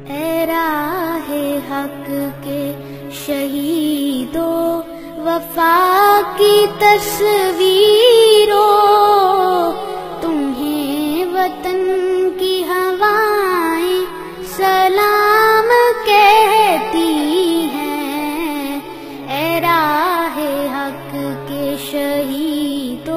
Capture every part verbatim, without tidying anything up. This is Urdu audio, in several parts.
اے راہ حق کے شہیدوں وفا کی تصویروں، تمہیں وطن کی ہوائیں سلام کہتی ہیں۔ اے راہ حق کے شہیدوں،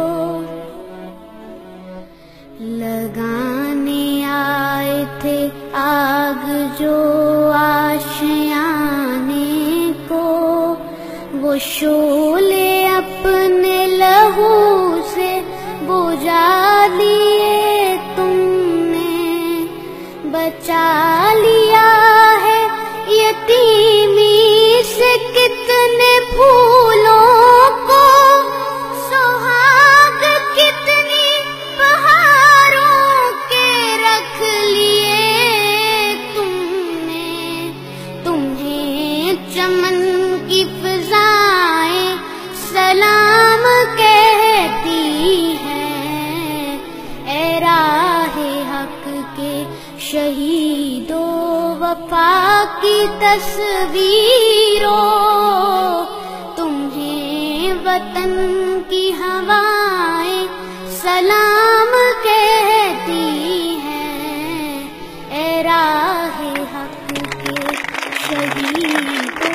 لگانے آئے تھے آگ جو آشیانے کو، وہ شعلے اپنے لہو سے بجھا لیے تم نے، بچا لیا ہے یتیمی سے کتنے پھولوں کو، سہاگ کتنی بہاروں کے رکھ لیے تم نے، تمہیں چمن کی فضائیں سلام کہتی ہیں۔ اے راہ حق کے شہیدوں وفا کی تصویروں، تمہیں وطن کی ہوائیں سلام کہتی ہیں۔ اے راہ حق کے شہیدوں۔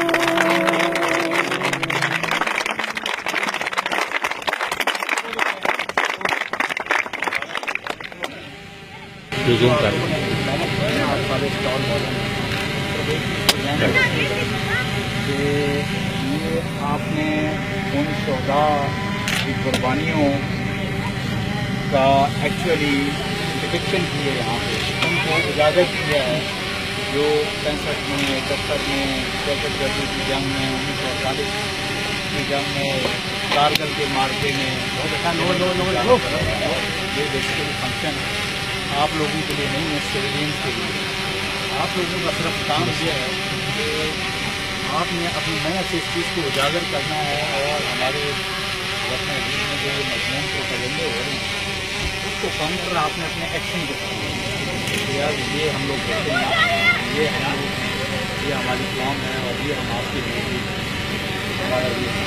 کہ یہ آپ نے ان شہداء کی قربانیوں کا ایکچولی ڈپکشن کی ہے، یہاں پہ ان کو اجاگر کیا ہے، جو پینسٹھ میں اکہتر میں دہشت گردی کی جنگ میں انیس سو اڑتالیس کی جنگ میں کارگل کے مارکے میں بہت اچھا یہ بیسیکلی فنکشن آپ لوگوں کے لیے نہیں ہے، سویلینس کے لیے۔ آپ لوگوں کا صرف کام یہ ہے کہ آپ نے اپنی محنت سے اس چیز کو اجاگر کرنا ہے، اور ہمارے اپنے دل میں جو مضمون کو تجربے ہو رہے ہیں اس کو کاؤنٹر آپ نے اپنے ایکشن کو کرنا ہے۔ یار یہ ہم لوگ کرتے ہیں، یہ ہم لوگ، یہ ہماری قوم ہے، اور یہ ہم آپ کے لیے ہمارا یہ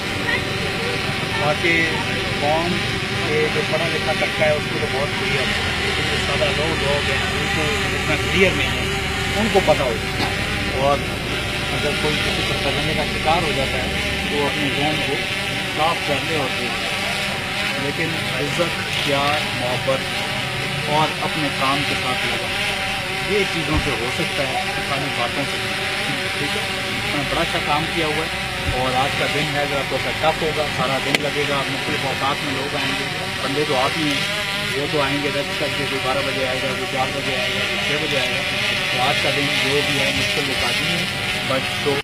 باقی قوم کے جو پڑھا لکھا طبقہ ہے اس کو تو بہت کلیئر ہے، لیکن جو سادہ لوگ لوگ ہیں ان کو اتنا کلیئر نہیں ہے، ان کو پتہ ہوتا ہے۔ اور اگر کوئی کسی پر تجربے کا شکار ہو جاتا ہے تو اپنے ذہن کو صاف کر لے ہوتے ہیں، لیکن عزت، پیار، محبت اور اپنے کام کے ساتھ لگا، یہ چیزوں سے ہو سکتا ہے، خالی باتوں سے نہیں۔ ٹھیک ہے، میں نے بڑا اچھا کام کیا ہوا ہے، اور آج کا دن ہے ذرا تھوڑا سا ٹف ہوگا، سارا دن لگے گا، مختلف اوقات میں لوگ آئیں گے، بندے تو آپ ہی ہیں، وہ تو آئیں گے دس کر کے، کوئی بارہ بجے آئے گا، کوئی چار بجے آئے گا، کوئی چھ بجے آئے گا، تو آج کا دن جو بھی ہے مشکل لکھا دی ہے، بٹ تو